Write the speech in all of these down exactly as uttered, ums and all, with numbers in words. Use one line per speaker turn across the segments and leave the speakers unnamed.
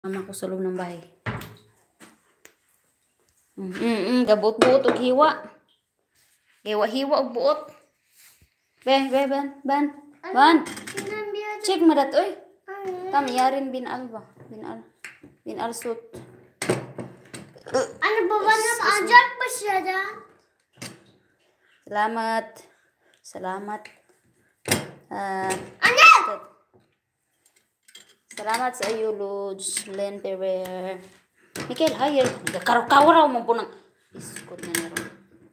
Mama ko sa loob ng bahay. Mm, mm, mm gabot-buot og hiwa. Hiwa-hiwa og buot. Ben, ben, ben, ben. Ban. Check mo dat, oy. Tama, yarin binal ba? Binal. Binal suit.
Ano ba ba na maajak pa siya da?
Salamat. Salamat. Uh,
ano?
Salamat sa iyo, Lods. Len Pereira. Mikael, hayır. Karaw-karaw mo po ng... Iskot na naroon.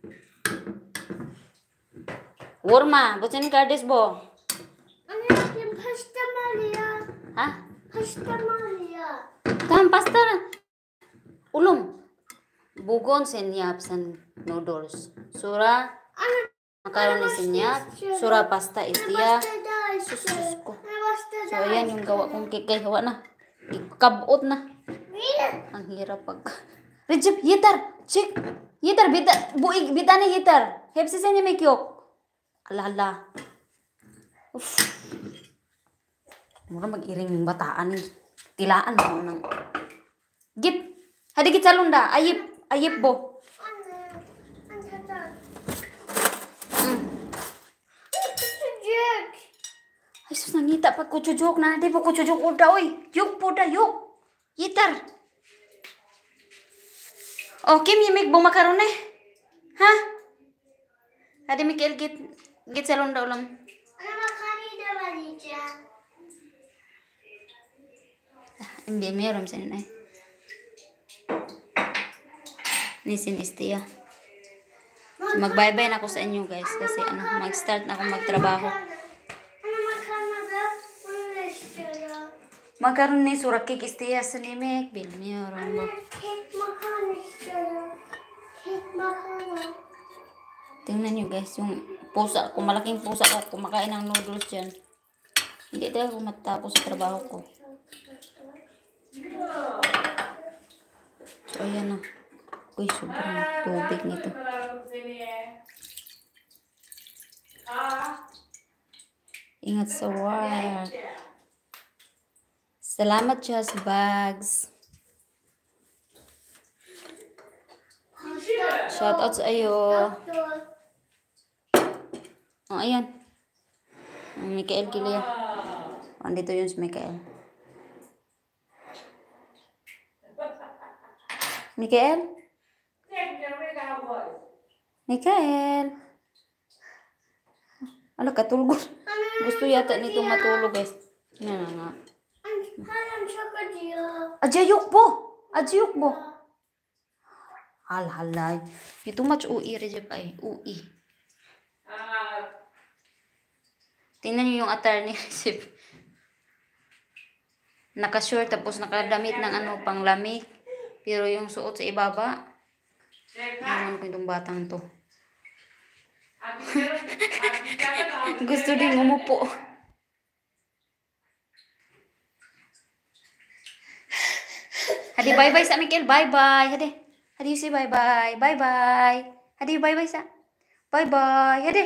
Warma, butin kardis bo.
Ano yung pasta Maria?
Ha?
Pasta Maria.
Tam, pasta na. Ulong. Bugon senyap san noodles. Sura.
Ano?
Makaroon na senyap. Sura pasta istia. Sus ko. So, ayan yung gawa kong kikay. Hawa na. Ikabot na. Ang hirap pag... Rejep, hitar! Check! Hitar, bita... Buig, bita ni hitar. Hepsi sa niya may kiyok. Alala. Uff. Mura mag-iring yung bataan ni. Tilaan mo nang... Gip! Hadi git salunda. Ayip. Ayip bo. Mm. Ay, sus, nangita pag kuchujok na. Di pa kuchujok uda, oy. Yuk po da, yuk. Hitar. Oh, Kim, yimig bong makaroon eh. Ha? Hadi Mikael, git, git salon daw lang.
Ano makani na ba niya?
Hindi, meron sa nila eh. Nisin istiya. So, mag-bye-bye na ako sa inyo guys. Kasi ano, mag-start na ako magtrabaho.
Ano makana ba? Ano istiya?
Magkaroon ni surak kik istiya sa nimik. Bil, meron ba?
Cake makana istiya. Cake makana.
Tingnan nyo guys, yung pusa, kung malaking pusa ko, kumakain ng noodles dyan. Hindi talaga ako matapos sa trabaho ko. So, ayan na. Uy, sobrang tubig nito. Ingat sa work. Salamat Just Bags. Shout out sa iyo. Oh, ayan. Mikael Kilia. Andito yun si Mikael. Mikael? Mikael? Ala, katulog. Gusto yata nito matulog, guys. Yan na nga.
Haram siya ka diya.
Ajayok po! Ajayok po! Halhalay. Ito much ui, Rejep ay. Ui. Tingnan niyo yung attire ni Rejep. Naka-short tapos nakadamit ng ano, panglamig. Pero yung suot sa ibaba. Naman ko itong batang to. Gusto din umupo. Hadi bye-bye sa Mikael. Bye-bye. Hadi. Hadi you say bye-bye. Bye-bye. Hadi bye-bye sa. Bye-bye. Hadi.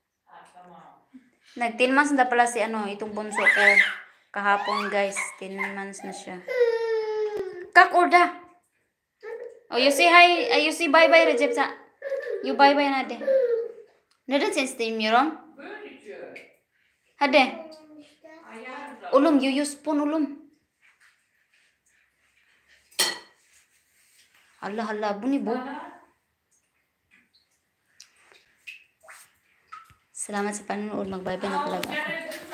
Nag-ten months na pala si ano, itong bunso ko. Kahapon guys. ten months na siya. Kak orda. Oh, you say hi. Uh, you say bye-bye, Rejep sa. You bye-bye na de. Nada sense team yun. Hade. Ulum, you use spoon ulum. Hala, hala, buni bo. Salamat sa panonood. Mag-bye-bye na talaga ako.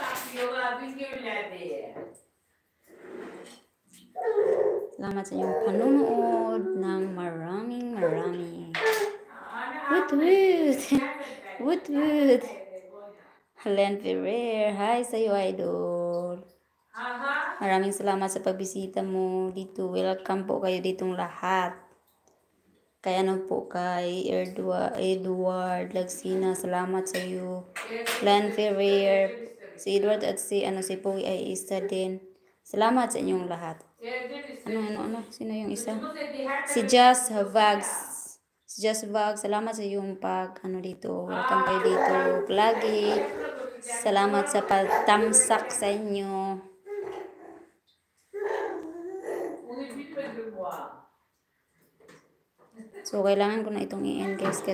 Salamat sa inyong panonood ng maraming maraming. Woot woot. Woot woot. Len Ferrer. Hi sa iyo, idol. Maraming salamat sa pagbisita mo dito. Welcome po kayo ditong lahat. Kay ano po, kay Edward, Edward Lagsina. Salamat sa iyo. Len Ferrer. Si Edward at si, ano, si Pogi ay isa din. Salamat sa inyong lahat. Ano, ano, ano? Sino yung isa? Si Just Vags. Si Just Vags. Salamat sa iyong pag, ano dito. Welcome kayo dito. Lagi. Salamat sa pagtamsak sa inyo. So, kailangan ko na itong i-end guys.